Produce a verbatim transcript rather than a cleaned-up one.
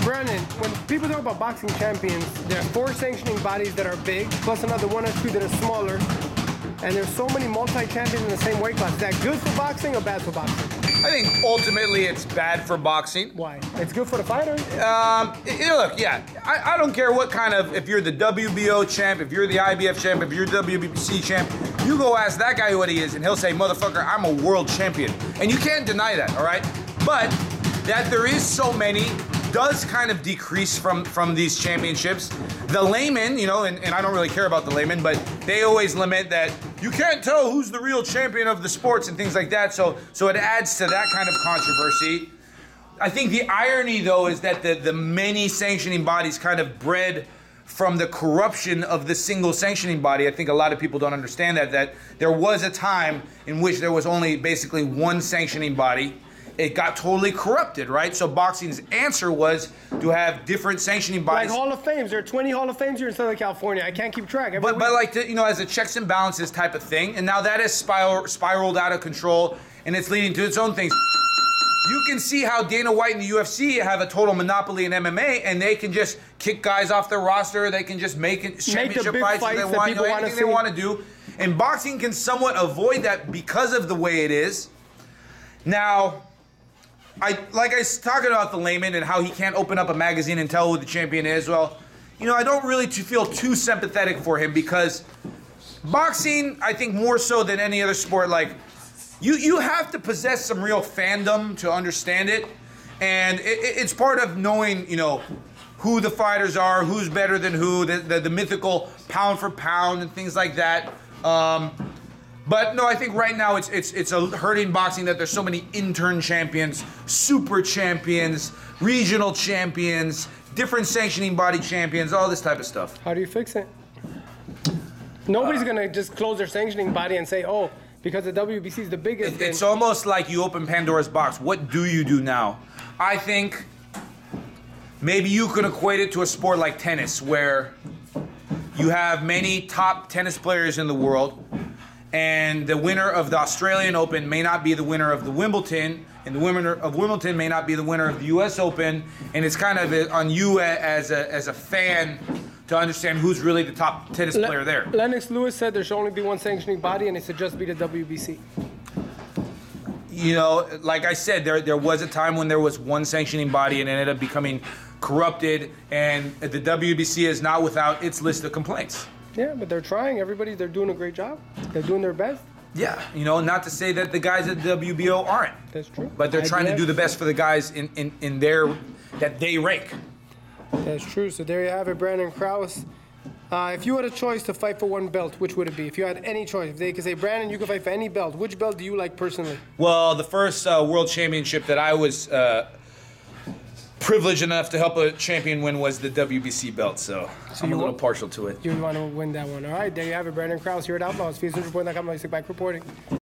Brandon, when people talk about boxing champions, there are four sanctioning bodies that are big, plus another one or two that are smaller. And there's so many multi-champions in the same weight class. Is that good for boxing or bad for boxing? I think ultimately it's bad for boxing. Why? It's good for the fighter? Um, it, look, yeah, I, I don't care what kind of, if you're the W B O champ, if you're the I B F champ, if you're W B C champ, you go ask that guy what he is and he'll say, motherfucker, I'm a world champion. And you can't deny that, all right? But that there is so many does kind of decrease from, from these championships. The layman, you know, and, and I don't really care about the layman, but they always lament that you can't tell who's the real champion of the sports and things like that. So, so it adds to that kind of controversy. I think the irony, though, is that the, the many sanctioning bodies kind of bred from the corruption of the single sanctioning body. I think a lot of people don't understand that, that there was a time in which there was only basically one sanctioning body. It got totally corrupted, right? So boxing's answer was to have different sanctioning bodies. Like Hall of Fames. There are twenty Hall of Fames here in Southern California. I can't keep track. Every but week. but like, the, you know, as a checks and balances type of thing, and now that has spiral, spiraled out of control, and it's leading to its own things. You can see how Dana White and the U F C have a total monopoly in M M A, and they can just kick guys off their roster. They can just make it championship make the fights, fights if they want, you know, anything they want to do. And boxing can somewhat avoid that because of the way it is. Now, I like I was talking about the layman and how he can't open up a magazine and tell who the champion is. Well, you know, I don't really feel too sympathetic for him because boxing, I think more so than any other sport, like you you have to possess some real fandom to understand it, and it, it's part of knowing, you know, who the fighters are, who's better than who, the the, the mythical pound for pound and things like that. Um, But no, I think right now it's it's it's a hurting boxing that there's so many intern champions, super champions, regional champions, different sanctioning body champions, all this type of stuff. How do you fix it? Nobody's uh, gonna just close their sanctioning body and say, oh, because the W B C is the biggest. It, it's almost like you open Pandora's box. What do you do now? I think maybe you could equate it to a sport like tennis, where you have many top tennis players in the world. And the winner of the Australian Open may not be the winner of the Wimbledon, and the winner of Wimbledon may not be the winner of the U S Open, and it's kind of on you as a as a fan to understand who's really the top tennis Le- player there. Lennox Lewis said there should only be one sanctioning body, and it should just be the W B C. You know, like I said, there there was a time when there was one sanctioning body, and it ended up becoming corrupted, and the W B C is not without its list of complaints. Yeah, but they're trying. Everybody, they're doing a great job. They're doing their best. Yeah, you know, not to say that the guys at the W B O aren't. That's true. But they're trying to do the best for the guys in, in, in their, that they rank. That's true. So there you have it, Brandon Krause. Uh, if you had a choice to fight for one belt, which would it be? If you had any choice, if they could say, Brandon, you can fight for any belt, which belt do you like personally? Well, the first uh, world championship that I was uh, privileged enough to help a champion win was the W B C belt, so, so I'm a little want, partial to it. You want to win that one. All right, there you have it, Brandon Krause here at Outlaws. F E S News Report dot com, Elie Seckbach reporting.